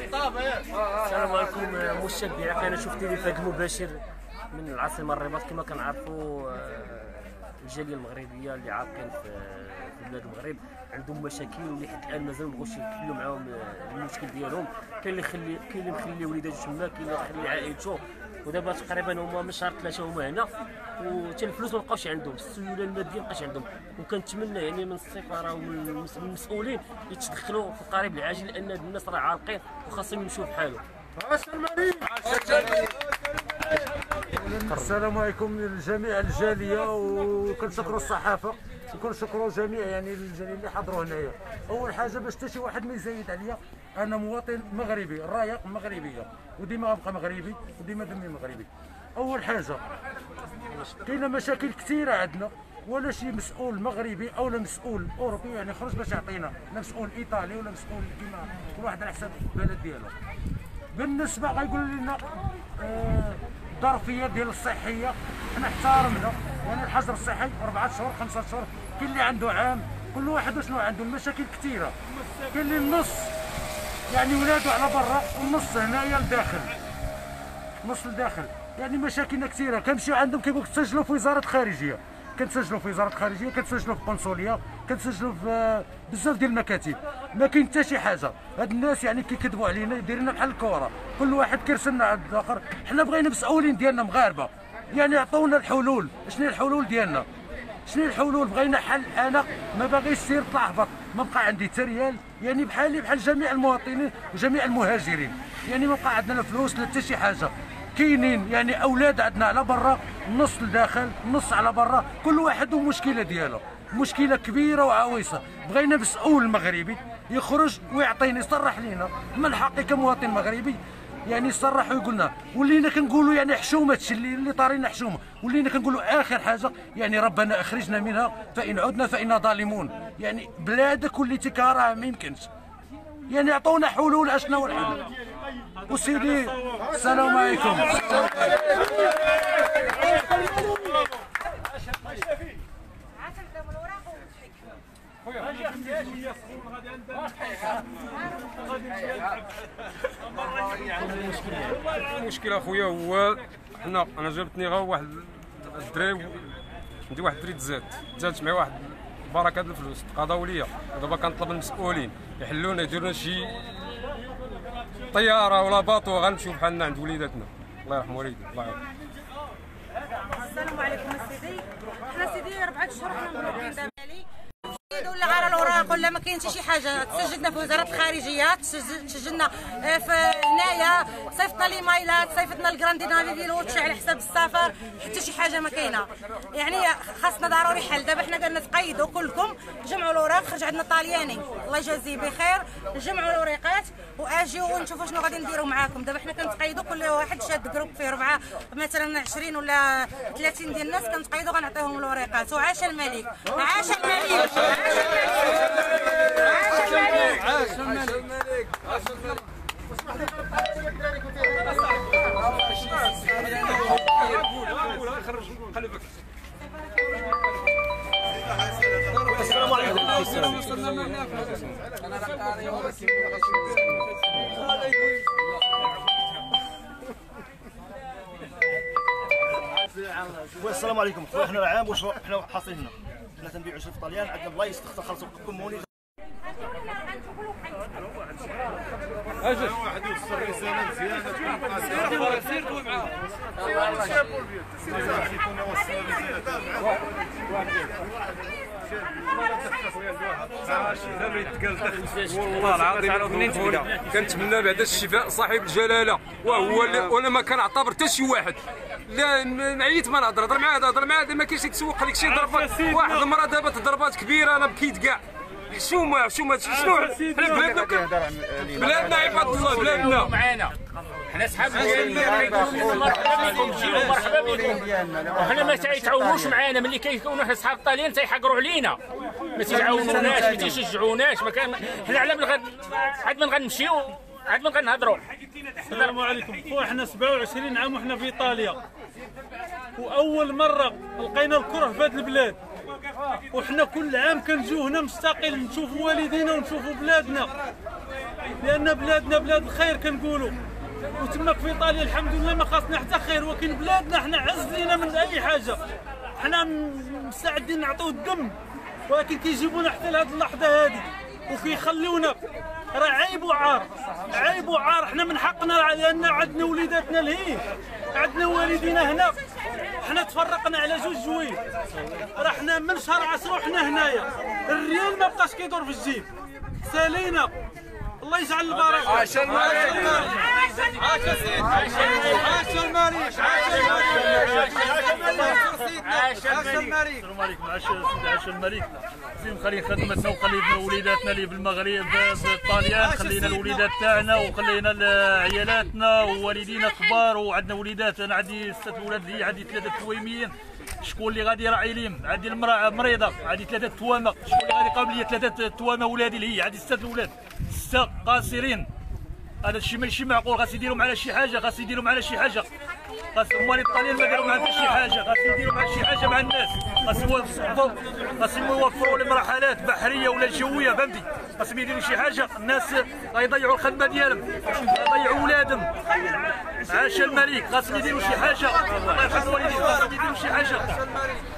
السلام عليكم مشجع. انا شفت لي في المباشر من العاصمه الرباط. كما كنعرفوا الجاليه المغربيه اللي عاقين في بلاد المغرب عندهم مشاكل واللي حتى الان مازال مابغوش يحلوا معاهم المشكل ديالهم. كاين اللي مخلي وليداته تما، كاين اللي مخلي عائلته، ودابا تقريبا هما من شهر 3 هما هنا، وحتى الفلوس ما بقاوش عندهم، السيوله الماديه ما بقاش عندهم. وكنتمنى يعني من السفاره ومن المسؤولين يتدخلوا في القريب العاجل، لان هاد الناس راه عارقين وخاصهم يمشيو بحالهم. السلام عليكم لجميع الجاليه، وكنشكروا الصحافه وكنشكروا جميع يعني الجاليه اللي حضروا هنايا. اول حاجه باش حتى شي واحد ما يزايد عليا، انا مواطن مغربي، الرايه مغربيه وديما غنبقى مغربي وديما دمي مغربي. اول حاجه كاينه مشاكل كثيره عندنا، ولا شي مسؤول مغربي او لا مسؤول اوروبي يعني خرج باش يعطينا، لا مسؤول ايطالي ولا مسؤول كيما كل واحد على حساب البلد ديالو. بالنسبه غيقولوا لنا الظرفيه ديال الصحيه، حنا احترمنا يعني الحجر الصحي 4 شهور 5 شهور، كاين اللي عنده عام، كل واحد وشنو عنده. المشاكل كثيره، كاين اللي النص يعني ولادو على برا والنص هنايا لداخل، نص لداخل، يعني مشاكلنا كثيره. كنمشيو عندهم كيقول لك تسجلوا في وزاره الخارجيه، كنتسجلوا في وزاره الخارجيه، كنتسجلوا في القنصليه، كنتسجلوا في بزاف ديال المكاتب، ما كاين حتى شي حاجه. هاد الناس يعني كيكذبوا علينا، يديرونا بحال الكره، كل واحد كيرسلنا عند الاخر. حنا بغينا مسؤولين ديالنا مغاربه يعني يعطونا الحلول. شنو هي الحلول ديالنا؟ شنو هي الحلول؟ بغينا حل. انا ما باغيش سير طلع هبط، ما بقى عندي حتى ريال، يعني بحالي بحال جميع المواطنين وجميع المهاجرين، يعني ما بقى عندنا لا فلوس لا حتى شي حاجه. كاينين يعني اولاد عندنا على برا، نص لداخل نص على برا، كل واحد والمشكله ديالو، مشكله كبيره وعويصه. بغينا مسؤول مغربي يخرج ويعطيني يصرح لينا من حقي كمواطن مغربي، يعني يصرح ويقول لنا. ولينا كنقولوا يعني حشومه، هادشي اللي طارينا حشومه. ولينا كنقولوا اخر حاجه يعني ربنا اخرجنا منها، فان عدنا فانا ظالمون. يعني بلادك وليتي كراهه ما يمكنش، يعني عطونا حلول. اشنو الحلول؟ وسيدي السلام عليكم. المشكل اخويا هو انا جابتني غير واحد الدراري، عندي واحد الدري تزادت معايا واحد بركه الفلوس تقاضاو ليا، ودابا كنطلب المسؤولين يحلوا لنا، يديروا لنا شي طياره ولا باطو غنمشيو بحالنا عند وليداتنا. الله يرحم والدينا. الله يرحم. السلام عليكم سيدي. حنا سيدي 4 شهور حنا مروحين دابا ولا على الاوراق ولا ما كاين حتى شي حاجه. تسجلنا في وزاره الخارجيه، تسجلنا في هنايا، صيفطنا ليمايلات، صيفطنا الكراندينالي وتشي على حساب السفر، حتى شي حاجه ما كاينه. يعني خاصنا ضروري حل. دابا حنا قلنا تقيدوا كلكم، جمعوا الاوراق. خرج عندنا طالياني الله يجازيه بخير، جمعوا الاوراقات واجيو ونشوفوا شنو غادي نديروا معاكم. دابا حنا كنتقيدوا، كل واحد شاد جروب فيه 4 مثلا 20 ولا 30 ديال الناس، كنتقيدوا غنعطيهم الاوراقات. وعاش الملك، عاش الملك، عاش الملك، عاش الملك، عاش الملك. السلام عليكم. السلام عليكم. خويا حنا عام واش حنا حاصلين هنا، حنا تنبيعوا شي في طليان، عندنا بلايص تخلصوا كوموني. اجي واحد يوصل رساله مزيانه تكون سير قول معاه والله العظيم كنتمنى بعد الشفاء صاحب الجلاله، وهو وانا ما كنعتبر حتى شي واحد. لا معيت ما نهضر معاه ما كاينش يتسوق لك شي ضربات. واحد المراه دابا ضربات كبيره انا بكيت كاع. حشومه شنو حنا بلادنا عباد الله، بلادنا معانا حنا صحاب مرحبا بكم، جيو مرحبا بكم. وحنا ما تيتعاونوش معانا، ملي كيكونوا حنا صحاب الطاليان تيحقروا علينا، ما تيعاونوناش ما تيشجعوناش. ما كان حنا على عاد من غنمشيو عاد من غنهضروا. السلام عليكم. خويا حنا 27 عام وحنا في ايطاليا، واول مره لقينا الكره في هذه البلاد، وحنا كل عام كنجيو هنا مستقل نشوفوا والدينا ونشوفوا بلادنا. لان بلادنا بلاد الخير كنقولوا، وتماك في ايطاليا الحمد لله ما خاصنا حتى خير، ولكن بلادنا حنا عز لينا من اي حاجه، حنا مستعدين نعطيو الدم، ولكن كيجيبونا حتى لهذه اللحظه هذه وكيخليونا. راه عيب وعار، عيب وعار. حنا من حقنا لان عندنا وليداتنا لهيه، عندنا والدينا هنا، حنا تفرقنا على جوج جويل. راه حنا من شهر 10 وحنا هنايا، الريال ما بقاش كيدور في الجيب، سالينا. الله يجعل البركه. عاش الملك، عاش سيدي، عاش الملك، عاش الملك. السلام عليكم. عاش الملك. زين خلينا خدمتنا وخلينا وليداتنا اللي بالمغرب بالطاليان، خلينا الوليدات تاعنا وخلينا عيالاتنا ووالدينا كبار، وعندنا وليدات. انا عندي 6 اولاد لي، عندي 3 تويميين. شكون اللي غادي يراعي ليهم؟ عندي المراه مريضه، عندي 3 توامه. شكون اللي غادي يقابل لي 3 توامه ولادي اللي هي عندي 6 اولاد، 6 قاصرين. هذا الشيء ماشي معقول، خاص يديروا معنا شي حاجه، خاص يديروا معنا شي حاجه. خاص هما الطاليان ما داروا معنا شي حاجه، خاص يديروا معنا شي حاجه مع الناس، خاص يوفروا لهم رحلات بحريه ولا جويه، فهمتي؟ خاصهم يديروا شي حاجه. الناس غيضيعوا الخدمه ديالهم، غيضيعوا ولادهم. عاش الملك. خاصهم يديروا شي حاجه، الله يرحم الوالدين، خاصهم يديروا شي حاجه.